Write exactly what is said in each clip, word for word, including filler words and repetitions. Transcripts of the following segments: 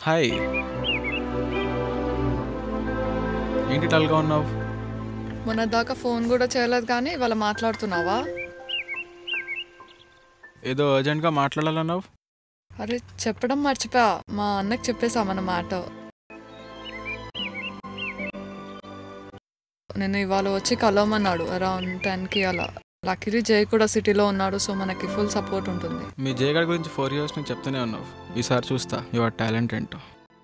Hi. ఏంటి డల్గా ఉన్నావు? మొన్న దాకా ఫోన్ కూడా చేయలేదు కానీ ఇవాళ మాట్లాడుతున్నావా? ఏదో అర్జెంట్గా మాట్లాడాలన్నావు. అరే చెప్పడం మర్చిపోయా, మా అన్నకి చెప్పేసా మన మాట. నేను ఇవాళ వచ్చి కలవమన్నాడు అరౌండ్ టెన్కి అలా. లక్కీలీ జై కూడా సిటీలో ఉన్నాడు, సో మనకి ఫుల్ సపోర్ట్ ఉంటుంది. మీ జయగాడి గురించి ఫోర్ ఇయర్స్ నుంచి చెప్తూనే ఉన్నావు. ఈసారి చూస్తా యువర్ టాలెంట్ ఏంటో.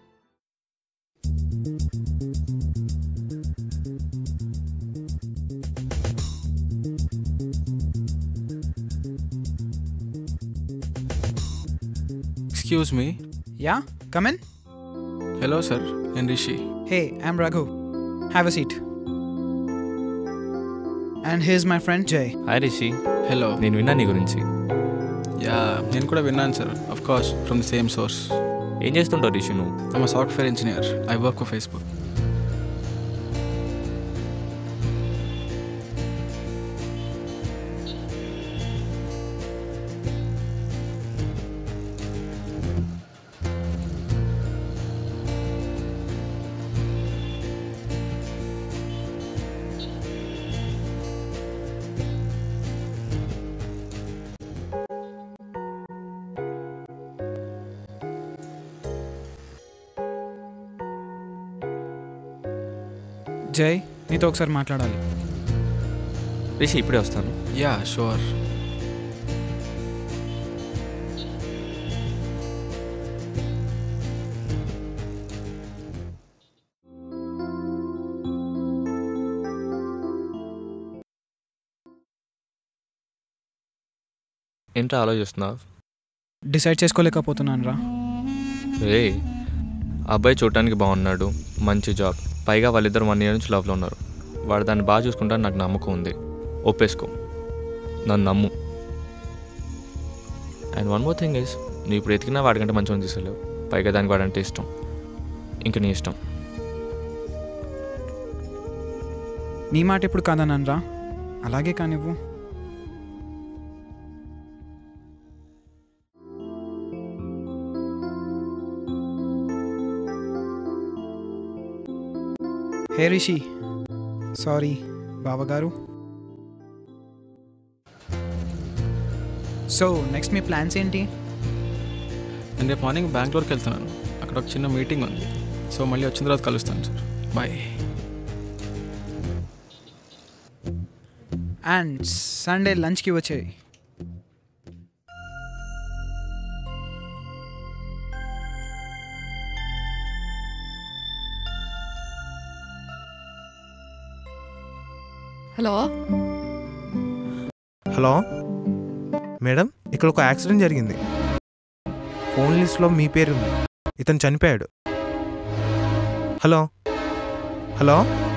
Excuse me. Yeah, come in. Hello sir, నేను Rishi. Hey, I'm Raghu. Have a seat. And here's my friend Jay. Hi Rishi. Hello. నేను విన్నా నీ గురించి. యా, నేను కూడా విన్నాను sir. Of course from the same source. ఏం చేస్తుంటావు రిషి నువ్వు? I'm a software engineer. I work for Facebook. Jay, నీతో ఒకసారి మాట్లాడాలి. రిషి ఇప్పుడే వస్తాను. Yeah sure. ఏంట్రా ఆలోచిస్తున్నావు? డిసైడ్ చేసుకోలేకపోతున్నాను రా. రే, అబ్బాయి చూడటానికి బాగున్నాడు, మంచి జాబ్, పైగా వాళ్ళిద్దరు వన్ ఇయర్ నుంచి లవ్లో ఉన్నారు. వాడు దాన్ని బాగా చూసుకుంటాను, నాకు నమ్మకం ఉంది. ఒప్పేసుకో, నన్ను నమ్ము. And one more thing is, నువ్వు ఇప్పుడు ఎతికినా వాడికంటే మంచిగా తీసుకోలేవు. పైగా దానికి వాడంటే ఇష్టం. ఇంక నీ ఇష్టం. నీ మాట ఎప్పుడు కాదన్నాను రా, అలాగే కానివ్వు. హే రిషి, సారీ బావగారు. సో నెక్స్ట్ మీ ప్లాన్స్ ఏంటి? నేను రేపు మార్నింగ్ బెంగళూరుకి వెళ్తున్నాను. అక్కడ ఒక చిన్న మీటింగ్ ఉంది. సో మళ్ళీ వచ్చిన తర్వాత కలుస్తాను సార్. బాయ్. అండ్ సండే లంచ్కి వచ్చేయి. హలో హలో మేడం, ఇక్కడ ఒక యాక్సిడెంట్ జరిగింది. ఫోన్ లిస్ట్లో మీ పేరు ఉంది. ఇతను చనిపోయాడు. హలో హలో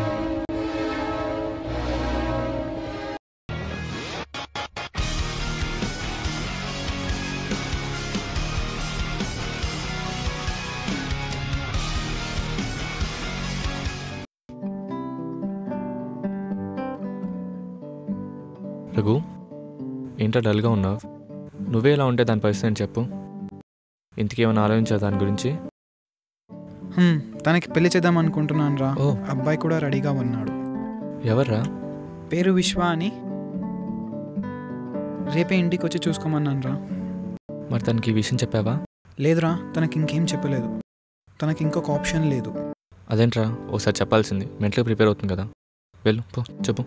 రఘు, ఏంటో డల్గా ఉన్నావు? నువ్వే ఇలా ఉంటే దాని పరిస్థితి అని చెప్పు. ఇంతకేమైనా ఆలోచించా దాని గురించి? హ్మ్, తనకి పెళ్లి చేద్దాం అనుకుంటున్నాను రా. ఓ. అబ్బాయి కూడా రెడీగా ఉన్నాడు. ఎవర్రా? పేరు విశ్వ అని. రేపే ఇంటికి వచ్చి చూసుకోమన్నాను రా. మరి తనకి ఈ విషయం చెప్పావా? లేదురా, తనకి ఇంకేం చెప్పలేదు. తనకి ఇంకొక ఆప్షన్ లేదు. అదేంట్రా, ఒకసారి చెప్పాల్సింది. మెంటల్గా ప్రిపేర్ అవుతుంది కదా. వెళ్ళు, పో, చెప్పు.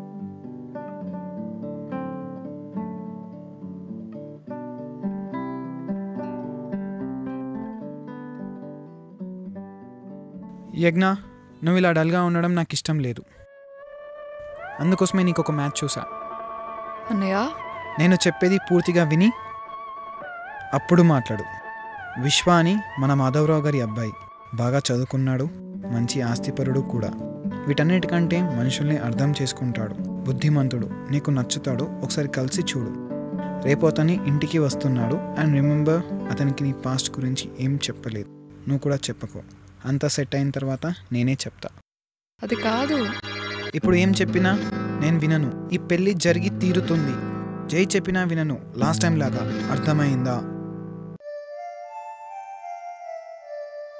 యజ్ఞ, నువ్వు ఇలా డల్గా ఉండడం నాకు ఇష్టం లేదు. అందుకోసమే నీకు ఒక మ్యాచ్ చూసా. అన్నయ్య, నేను చెప్పేది పూర్తిగా విని అప్పుడు మాట్లాడు. విశ్వ అని మన మాధవరావు గారి అబ్బాయి. బాగా చదువుకున్నాడు, మంచి ఆస్తిపరుడు కూడా. వీటన్నిటికంటే మనుషుల్ని అర్థం చేసుకుంటాడు, బుద్ధిమంతుడు, నీకు నచ్చుతాడు. ఒకసారి కలిసి చూడు. రేపు అతని ఇంటికి వస్తున్నాడు. అండ్ రిమెంబర్, అతనికి నీ పాస్ట్ గురించి ఏం చెప్పలేదు. నువ్వు కూడా చెప్పకు. అంతా సెట్ అయిన తర్వాత నేనే చెప్తా. అది కాదు. ఇప్పుడు ఏం చెప్పినా నేను వినను. ఈ పెళ్ళి జరిగి తీరుతుంది. జై చెప్పినా వినను. లాస్ట్ టైం లాగా. అర్థమైందా?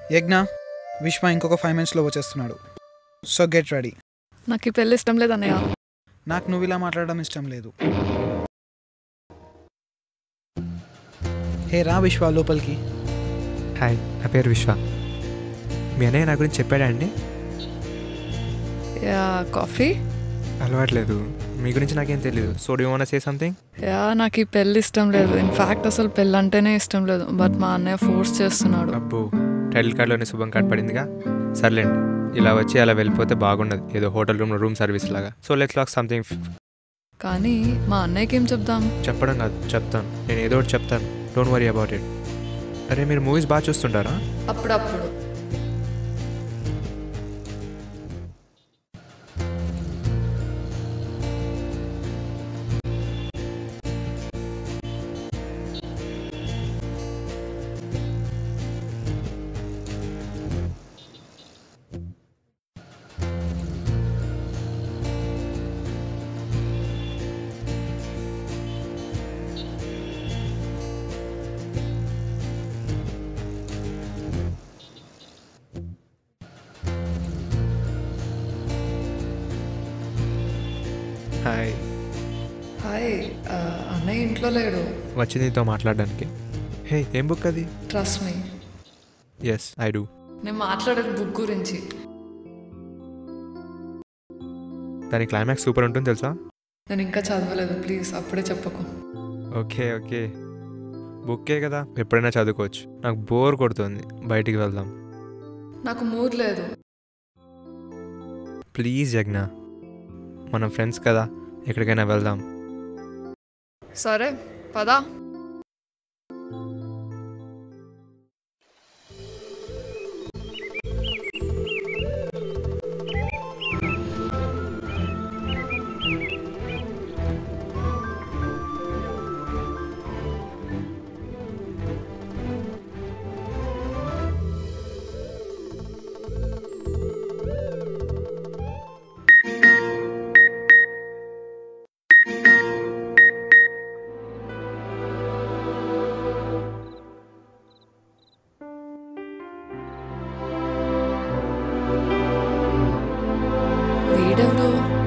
యజ్ఞ, విశ్వ ఇంకొక ఫైవ్ మినిట్స్లో వచ్చేస్తున్నాడు. So get ready. నాకు ఈ పెళ్ళి ఇష్టం లేదు అన్నయ్య. నాకు నువ్వు ఇలా మాట్లాడడం ఇష్టం లేదు. హే రా విశ్వ లోపలికి. హాయ్, నా పేరు విశ్వ. మీ అన్నయ్య నా గురించి చెప్పాడా అండి? Yeah, coffee? అలవాట్లేదు, మీ గురించి నాకేం తెలియదు. So do want say something? Yeah, నాకు ఈ పెళ్ళి ఇష్టం లేదు. ఇన్ఫ్యాక్ట్ అసలు పెళ్ళి అంటేనే ఇష్టం లేదు. బట్ మా అన్నయ్య ఫోర్స్ చేస్తున్నాడు. అబ్బో, టైటిల్ కార్డ్లోనే శుభం కార్డ్ పడిందిగా. సర్లేండి, ఇలా వచ్చి అలా వెళ్ళిపోతే బాగుండదు, ఏదో హోటల్ రూమ్లో రూమ్ సర్వీస్ లాగా. So let's lock something. కానీ మా అన్నయ్యకి ఏం చెప్దాం? చెప్పడం కాదు, చెప్తాను. నేను ఏదో ఒకటి చెప్తాను, డోంట్ వరీ అబౌట్ ఇట్. అరే, మీరు మూవీస్ బాగా చూస్తుంటారా? అప్పుడప్పుడు. హాయ్. హాయ్, ఆ, అన్నయ్య ఇంట్లో లేడు. వచ్చి నీతో మాట్లాడడానికి. హే, ఏం బుక్ అది? Trust me. Yes, I do. నేను మాట్లాడేది బుక్ గురించి. దాని క్లైమాక్స్ సూపర్ ఉంటుంది తెలుసా? నేను ఇంకా చదవలేదు, ప్లీజ్ అప్పుడే చెప్పకు. ఓకే ఓకే, బుక్కే కదా, ఎప్పుడైనా చదువుకోవచ్చు. నాకు బోర్ కొడుతుంది, బయటికి వెళ్దాం. నాకు మూడ్ లేదు. ప్లీజ్ యజ్ఞ, మనం ఫ్రెండ్స్ కదా, ఎక్కడికైనా వెళ్దాం. సరే పదా. వీడెవడు?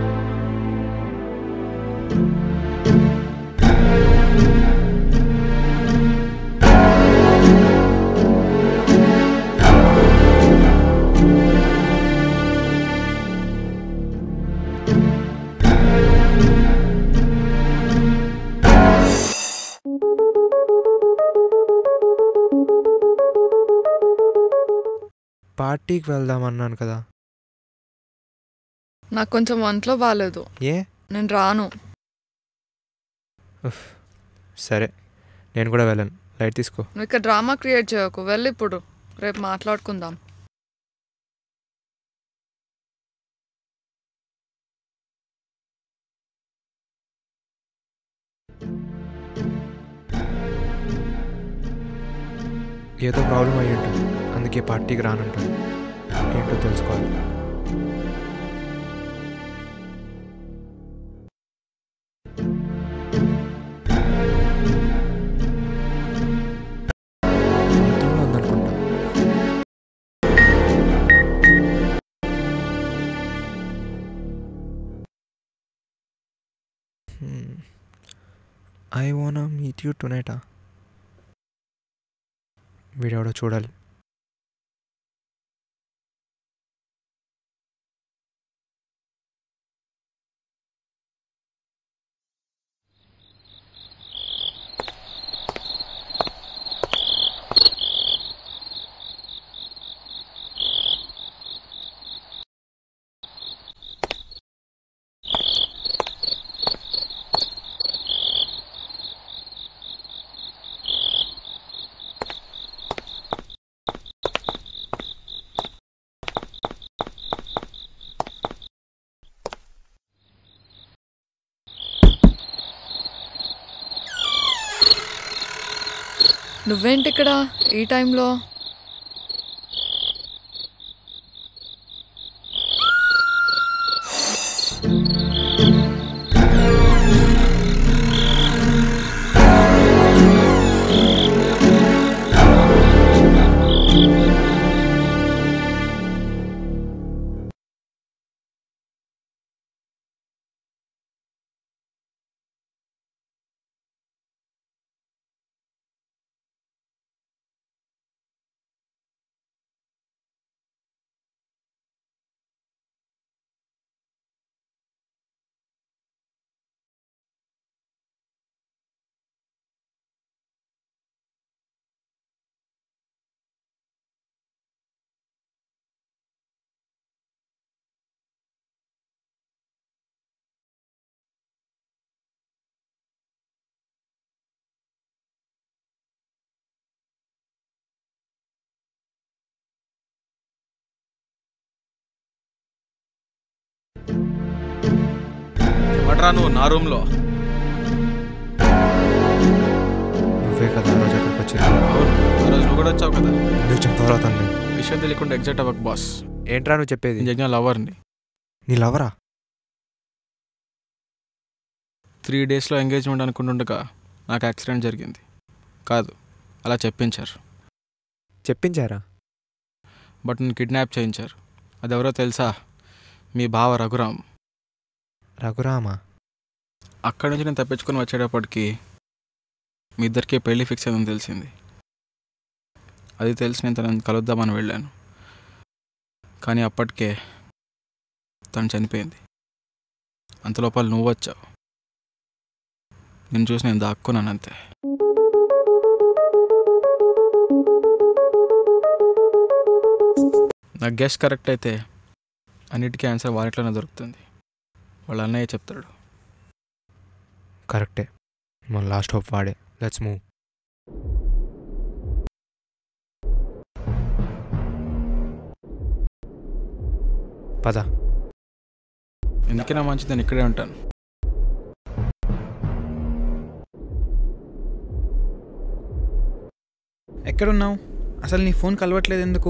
పార్టీకి వెళ్దాం అన్నాను కదా. నాకు కొంచెం ఒంట్లో బాగాలేదు. ఏ? నేను రాను. సరే, నేను కూడా వెళ్ళను. లైట్ తీసుకో. నువ్వు ఇక్కడ డ్రామా క్రియేట్ చేయకు, వెళ్ళి ఇప్పుడు. రేపు మాట్లాడుకుందాం. ఏదో ప్రాబ్లం అయ్యి ఉంటుంది, అందుకే పార్టీకి రానంటాను. ఏంటో తెలుసుకోవాలి. ఉందనుకుంటా. ఐ వాంట్ మీట్ యూ టునైటా. వీడెవడో చూడాలి. నువ్వేంటి ఇక్కడ ఈ టైంలో? ఎవడ్రా నువ్వు నా రూమ్లో? నువ్వే కదా ఆ రోజు అక్కడికి వచ్చింది. అవును, ఆ రోజు నువ్వు కూడా వచ్చావు కదా. ఎందుకు చెప్తావు తన్ని? విషయం తెలియకుండా ఎగ్జైట్ అవ్వకు బాస్. ఏంట్రా నువ్వు చెప్పేది? నేను జగ్న లవర్ని. నీ లవరా? త్రీ డేస్లో ఎంగేజ్మెంట్ అనుకుంటుండగా నాకు యాక్సిడెంట్ జరిగింది. కాదు, అలా చెప్పించారు. చెప్పించారా? బట్ నన్ను కిడ్నాప్ చేయించారు. అది ఎవరో తెలుసా? మీ బావ రఘురామ్. రఘురామా? అక్కడి నుంచి నేను తప్పించుకొని వచ్చేటప్పటికి మీ ఇద్దరికి పెళ్ళి ఫిక్స్ అయిందని తెలిసింది. అది తెలిసి నేను తనని కలుద్దామని వెళ్ళాను. కానీ అప్పటికే తను చనిపోయింది. అంతలోపల నువ్వు వచ్చావు. నేను చూసి నేను దాక్కున్నాను అంతే. నా గెస్ కరెక్ట్ అయితే అన్నిటికీ ఆన్సర్ వారిట్లోనే దొరుకుతుంది. వాళ్ళ అన్నయ్య చెప్తాడు. కరెక్టే. మన లాస్ట్ హోప్ వాడే. Let's move. పద. ఎందుకైనా మంచిది, నేను ఇక్కడే ఉంటాను. ఎక్కడున్నావు? అసలు నీ ఫోన్ కలవట్లేదు ఎందుకు?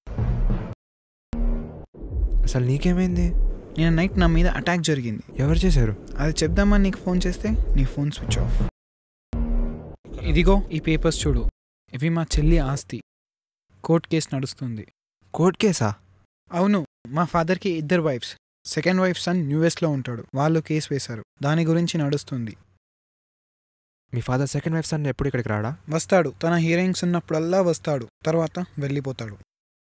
అసలు నీకేమైంది? నేను నైట్ నా మీద అటాక్ జరిగింది. ఎవరు చేశారు? అది చెప్దామని నీకు ఫోన్ చేస్తే నీ ఫోన్ స్విచ్ ఆఫ్. ఇదిగో ఈ పేపర్స్ చూడు. ఇవి మా చెల్లి ఆస్తి. కోర్ట్ కేసు నడుస్తుంది. కోర్ట్ కేసా? అవును, మా ఫాదర్కి ఇద్దరు వైఫ్స్. సెకండ్ వైఫ్ సన్ యూఎస్లో ఉంటాడు. వాళ్ళు కేసు వేశారు. దాని గురించి నడుస్తుంది. మీ ఫాదర్ సెకండ్ వైఫ్ సన్ ఎప్పుడు ఇక్కడికి రాడా? వస్తాడు. తన హీరోయిన్స్ ఉన్నప్పుడల్లా వస్తాడు. తర్వాత వెళ్ళిపోతాడు.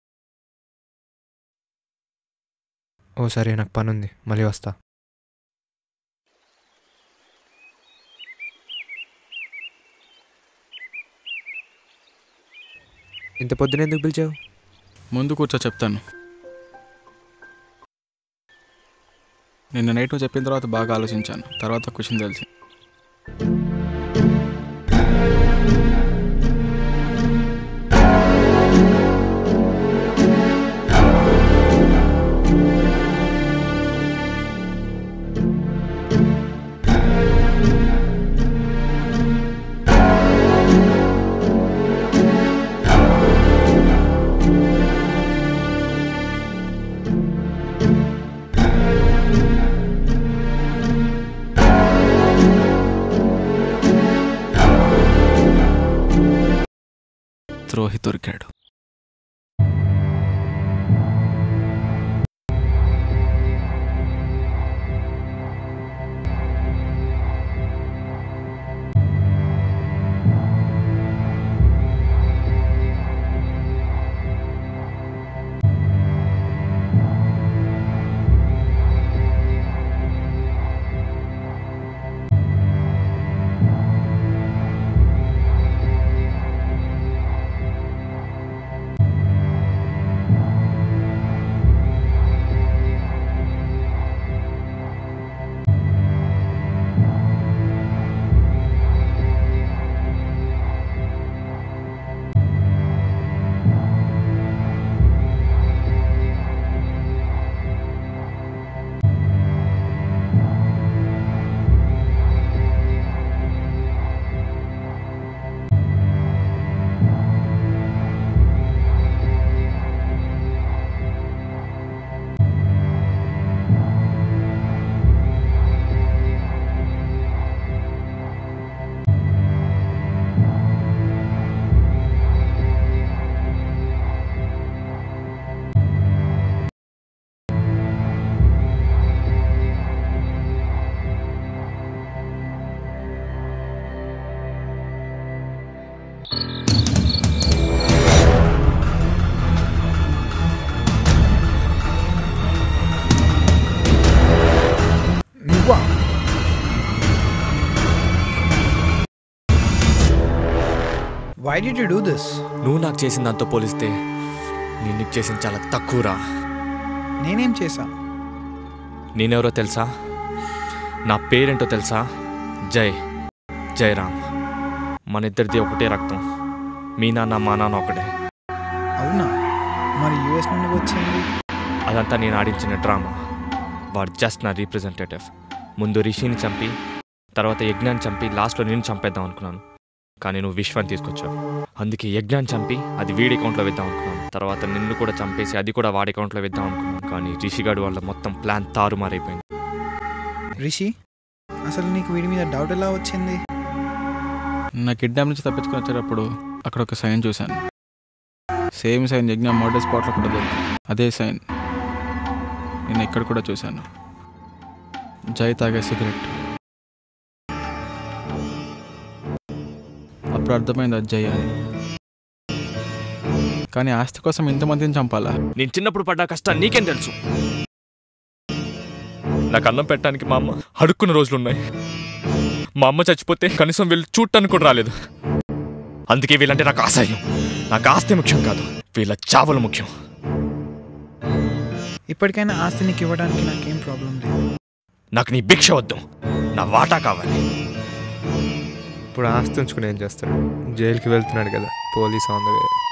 ఓ సరే, నాకు పని ఉంది, మళ్ళీ వస్తా. ఇంత పొద్దున ఎందుకు పిలిచావు? ముందు కూర్చో చెప్తాను. నిన్న నైట్ నువ్వు చెప్పిన తర్వాత బాగా ఆలోచించాను. తర్వాత క్వశ్చన్ తెలిసి ద్రోహి దొరికాడు. Why did you do this? నువ్వు నాకు చేసిన దాంతో పోలిస్తే నేను నీకు చేసిన చాలా తక్కువరా. నేనేం చేశా? నేనెవరో తెలుసా? నా పేరేంటో తెలుసా? జై జయరామ్. మన ఇద్దరిది ఒకటే రక్తం. మీ నాన్న మా నాన్న ఒకటే. అవునా? మరి యూఎస్ నుండి వచ్చింది? అదంతా నేను ఆడించిన డ్రామా. వాడు జస్ట్ నా రీప్రజెంటేటివ్. ముందు రిషిని చంపి తర్వాత యజ్ఞాన్ని చంపి లాస్ట్లో నేను చంపేద్దాం అనుకున్నాను. కానీ నువ్వు విశ్వాన్ని తీసుకొచ్చావు. అందుకే యజ్ఞాన్ని చంపి అది వీడి అకౌంట్లో వేద్దాం అనుకున్నాను. తర్వాత నిన్ను కూడా చంపేసి అది కూడా వాడి అకౌంట్లో వేద్దాం అనుకున్నాను. కానీ రిషిగాడు వల్ల మొత్తం ప్లాన్ తారుమారైపోయింది. రిషి, అసలు నీకు వీడి మీద డౌట్ ఎలా వచ్చింది? నా కిడ్నాప్ నుంచి తప్పించుకొని వచ్చేటప్పుడు అక్కడ ఒక సైన్ చూశాను. సేమ్ సైన్ యజ్ఞ మర్డర్ స్పాట్లో కూడా దొరికింది. అదే సైన్ నేను ఇక్కడ కూడా చూశాను. జై తాగే సిగరెట్. అప్పుడు అర్థమైంది అది జై అని. కానీ ఆస్తి కోసం ఇంతమందిని చంపాలా? నేను చిన్నప్పుడు పడ్డ కష్టం నీకేం తెలుసు? నాకు అన్నం పెట్టడానికి మా అమ్మ అడుక్కున్న రోజులున్నాయి. మా అమ్మ చచ్చిపోతే కనీసం వీళ్ళు చూడటానికి కూడా రాలేదు. అందుకే వీళ్ళంటే నాకు ఆశయం. నాకు ఆస్తి ముఖ్యం కాదు, వీళ్ళ చావులు ముఖ్యం. ఇప్పటికైనా ఆస్తి నీకు ఇవ్వడానికి నాకేం ప్రాబ్లం లేదు. నాకు నీ భిక్ష వద్దు, నా వాటా కావాలి. ఇప్పుడు ఆస్తి ఉంచుకుని ఏం చేస్తాడు? జైలుకి వెళ్తున్నాడు కదా, పోలీస్ ఆన్ ద వే.